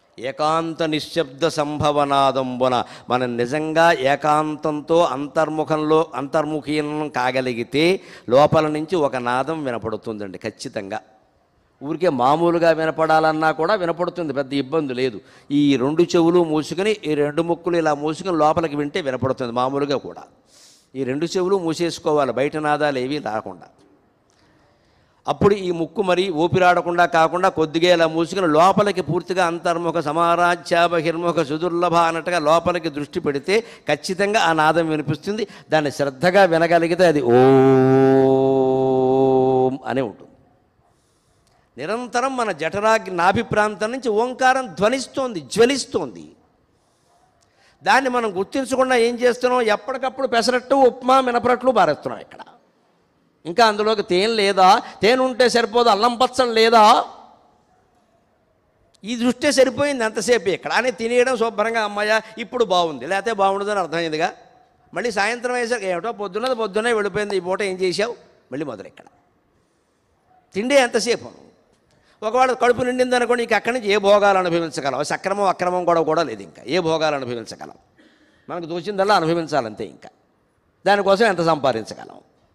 ఏకాంత నిశ్శబ్ద సంభవనాదంబున మనం నిజంగా ఏకాంతంతో అంతర్ముఖీనం కాగలిగితే లోపల నుంచి ఒక నాదం వినపడుతుందండి ఖచ్చితంగా. ఊరికే మామూలుగా వినపడాలన్నా కూడా వినపడుతుంది, పెద్ద ఇబ్బంది లేదు. ఈ రెండు చెవులు మూసుకొని ఈ రెండు ముక్కులు ఇలా మూసుకొని లోపలికి వింటే వినపడుతుంది మామూలుగా కూడా. ఈ రెండు చెవులు మూసేసుకోవాలి, బయట నాదాలు ఏవి రాకుండా. అప్పుడు ఈ ముక్కు మరి ఊపిరాడకుండా కాకుండా కొద్దిగా ఇలా మూసుకుని లోపలికి పూర్తిగా అంతర్ముఖ సమారాధ్య బహిర్ముఖ సుదుర్లభ అన్నట్టుగా లోపలికి దృష్టి పెడితే ఖచ్చితంగా ఆ నాదం వినిపిస్తుంది. దాన్ని శ్రద్ధగా వినగలిగితే అది ఓం అనే ఉంటుంది. నిరంతరం మన జఠరాగ్ని నాభి ప్రాంతం నుంచి ఓంకారం ధ్వనిస్తోంది, జ్వలిస్తోంది. దాన్ని మనం గుర్తించకుండా ఏం చేస్తున్నాం, ఎప్పటికప్పుడు పెసరట్టు ఉప్మా మినపరట్లు పారేస్తున్నాం. ఇక్కడ ఇంకా అందులోకి తేనె లేదా, తేనె ఉంటే సరిపోదు, అల్లం పచ్చడి లేదా, ఈ దృష్టే సరిపోయింది ఎంతసేపు. ఇక్కడ అని తినేయడం శుభ్రంగా అమ్మాయ ఇప్పుడు బాగుంది, లేకపోతే బాగుండదని అర్థమైందిగా. మళ్ళీ సాయంత్రం అయ్యేసరికి ఏమిటో పొద్దున్నే వెళ్ళిపోయింది, ఈ పూట ఏం చేసావు, మళ్ళీ మొదలు. ఇక్కడ తిండే ఎంతసేపు. ఒకవేళ కడుపు నిండింది అనుకోండి, ఇంక అక్కడి నుంచి ఏ భోగాలు అనుభవించగలం, సక్రమం అక్రమం కూడా లేదు. ఇంకా ఏ భోగాలు అనుభవించగలం, మనకు దోచిందల్లా అనుభవించాలంతే. ఇంకా దానికోసం ఎంత సంపాదించగలం.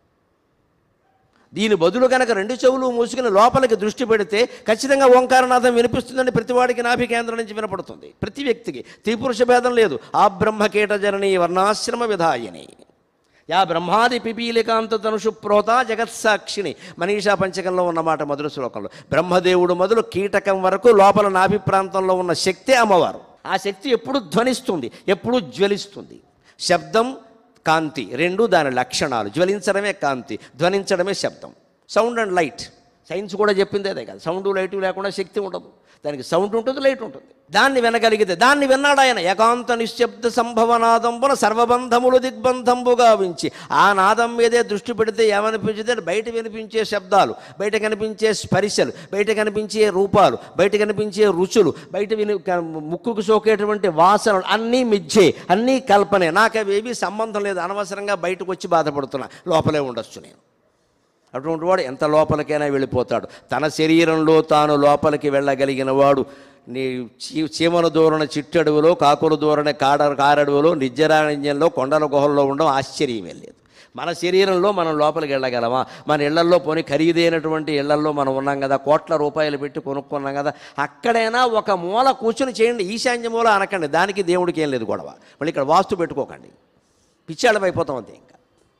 దీని బదులు కనుక రెండు చెవులు మూసుకుని లోపలికి దృష్టి పెడితే ఖచ్చితంగా ఓంకారనాథం వినిపిస్తుందని ప్రతివాడికి నాభి కేంద్రం నుంచి వినపడుతుంది. ప్రతి వ్యక్తికి త్రిపురుష భేదం లేదు. ఆ బ్రహ్మకీట జననీ వర్ణాశ్రమ విధాయిని యా బ్రహ్మాది పిపీలికాంత తనుషు ప్రోత జగత్సాక్షిణి. మనీషా పంచకంలో ఉన్నమాట మొదటి శ్లోకంలో. బ్రహ్మదేవుడు మొదలు కీటకం వరకు లోపల నాభి ప్రాంతంలో ఉన్న శక్తి అమ్మవారు. ఆ శక్తి ఎప్పుడు ధ్వనిస్తుంది, ఎప్పుడు జ్వలిస్తుంది. శబ్దం కాంతి రెండు దాని లక్షణాలు. జ్వలించడమే కాంతి, ధ్వనించడమే శబ్దం. సౌండ్ అండ్ లైట్ సైన్స్ కూడా చెప్పింది అదే కదా. సౌండ్ లైట్ లేకుండా శక్తి ఉండదు. దానికి సౌండ్ ఉంటుంది, లైట్ ఉంటుంది. దాన్ని వినగలిగితే, దాన్ని విన్నాడు ఆయన. ఏకాంత నిశ్శబ్ద సంభవనాదంబున సర్వబంధములు దిగ్బంధంబుగా వించి. ఆ నాదం మీదే దృష్టి పెడితే ఏమనిపించింది, బయట వినిపించే శబ్దాలు, బయట కనిపించే స్పర్శలు, బయట కనిపించే రూపాలు, బయట కనిపించే రుచులు, బయట ముక్కుకు సోకేటువంటి వాసనలు అన్నీ మిథ్యే, అన్నీ కల్పనే. నాకు అవేవి సంబంధం లేదు, అనవసరంగా బయటకు వచ్చి బాధపడుతున్నా, లోపలే ఉండొచ్చు నేను. అటువంటి వాడు ఎంత లోపలికైనా వెళ్ళిపోతాడు. తన శరీరంలో తాను లోపలికి వెళ్ళగలిగిన వాడు నీ చీమల దూరణ చిట్టడువులో, కాకుల దూరణ కారడువులో, నిర్జరారణ్యంలో, కొండల గుహల్లో ఉండడం ఆశ్చర్యమే లేదు. మన శరీరంలో మనం లోపలికి వెళ్ళగలమా? మన ఇళ్లల్లో పోనీ ఖరీదైనటువంటి ఇళ్లల్లో మనం ఉన్నాం కదా, కోట్ల రూపాయలు పెట్టి కొనుక్కున్నాం కదా, అక్కడైనా ఒక మూల కూర్చుని చేయండి. ఈశాన్య మూల అనకండి, దానికి దేవుడికి ఏం లేదు గొడవ. మళ్ళీ ఇక్కడ వాస్తు పెట్టుకోకండి, పిచ్చాళ్ళం అయిపోతాం అంతే. ఇంకా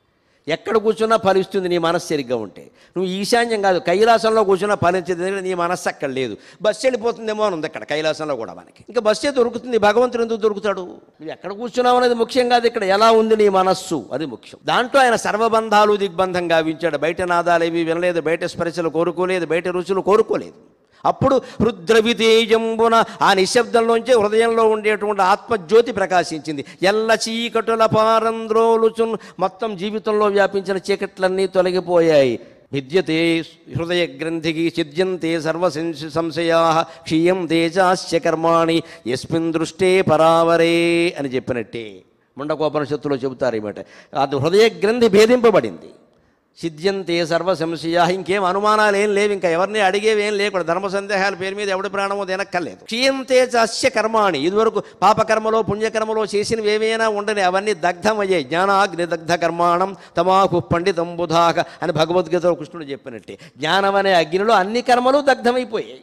ఎక్కడ కూర్చున్నా ఫలిస్తుంది నీ మనస్సు సరిగ్గా ఉంటే. నువ్వు ఈశాన్యం కాదు, కైలాసంలో కూర్చున్నా ఫలించేది, నీ మనస్సు అక్కడ లేదు. బస్సు వెళ్ళిపోతుందేమో అని ఉంది అక్కడ కైలాసంలో కూడా మనకి. ఇంకా బస్సే దొరుకుతుంది, భగవంతుడు ఎందుకు దొరుకుతాడు? నువ్వు ఎక్కడ కూర్చున్నావు అనేది ముఖ్యం కాదు, ఇక్కడ ఎలా ఉంది నీ మనస్సు అది ముఖ్యం. దాంట్లో ఆయన సర్వబంధాలు దిగ్బంధం గావించాడు. బయట నాదాలు ఏవి వినలేదు, బయట స్పర్శలు కోరుకోలేదు, బయట రుచులు కోరుకోలేదు. అప్పుడు రుద్రవితేజంబున ఆ నిశ్శబ్దంలోంచే హృదయంలో ఉండేటువంటి ఆత్మజ్యోతి ప్రకాశించింది. ఎల్ల చీకటుల పారంద్రోలుచున్, మొత్తం జీవితంలో వ్యాపించిన చీకట్లన్నీ తొలగిపోయాయి. విద్యతే హృదయ గ్రంథికి సిద్ధ్యంతే సర్వ సంశయా క్షీయంతే చాస్య కర్మాణి యస్మిన్ దృష్టే పరావరే అని చెప్పినట్టే ముండకోపనిషత్తులో చెబుతారు. ఏమిట అది హృదయ గ్రంథి భేదింపబడింది. సిద్ధ్యంతే సర్వ సంశయా, ఇంకేం అనుమానాలు ఏం లేవు, ఇంకా ఎవరిని అడిగేవేం లేకుండా, ధర్మ సందేహాల పేరు మీద ఎవడి ప్రాణమో తినక్కర్లేదు. క్షీయంతే చాస్య కర్మాణి, ఇదివరకు పాపకర్మలో పుణ్యకర్మలో చేసినవి ఏవైనా ఉండని అవన్నీ దగ్ధమయ్యాయి. జ్ఞానాగ్ని దగ్ధ కర్మాణం తమాకు పండితం బుధాక అని భగవద్గీతలో కృష్ణుడు చెప్పినట్టే జ్ఞానం అనే అగ్నిలో అన్ని కర్మలు దగ్ధమైపోయాయి.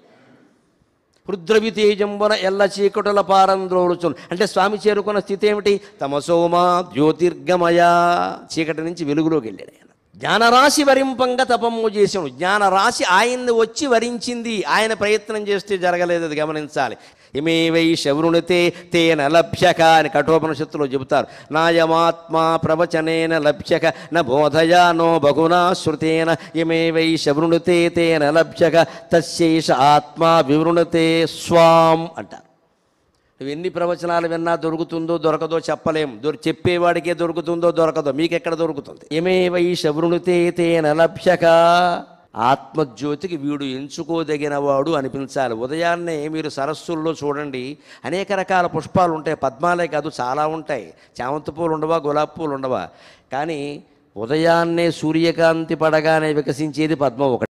రుద్రవితేజంబున ఎల్ల చీకటుల పారంద్రోలుచున్ అంటే స్వామి చేరుకున్న స్థితి ఏమిటి? తమసోమా జ్యోతిర్గమయ, చీకటి నుంచి వెలుగులోకి వెళ్ళాడు ఆయన. జ్ఞానరాశి వరింపంగా తపము చేసాడు. జ్ఞానరాశి ఆయన్ని వచ్చి వరించింది, ఆయన ప్రయత్నం చేస్తే జరగలేదు, అది గమనించాలి. ఇమే వై శవృణితే తేన లభ్యక అని కఠోపనిషత్తులో చెబుతారు. నాయమాత్మా ప్రవచనేన లభ్యక న బోధయా నో బహునా శృతేన ఇమే వై శవృణితే తేన లభ్యక తస్యైష ఆత్మా వివృణతే స్వాం అంటారు. నువ్వు ఎన్ని ప్రవచనాలు విన్నా దొరుకుతుందో దొరకదో చెప్పలేం. చెప్పేవాడికే దొరుకుతుందో దొరకదో, మీకెక్కడ దొరుకుతుంది? ఇమే వై శవృణితే తేన లభ్యక, ఆత్మజ్యోతికి వీడు ఎంచుకోదగినవాడు అనిపించాలి. ఉదయాన్నే మీరు సరస్సుల్లో చూడండి, అనేక రకాల పుష్పాలు ఉంటాయి. పద్మాలే కాదు, చాలా ఉంటాయి. చామంతి పూలు ఉండవా, గులాబీ పూలు ఉండవా, కానీ ఉదయాన్నే సూర్యకాంతి పడగానే వికసించేది పద్మం ఒకటి.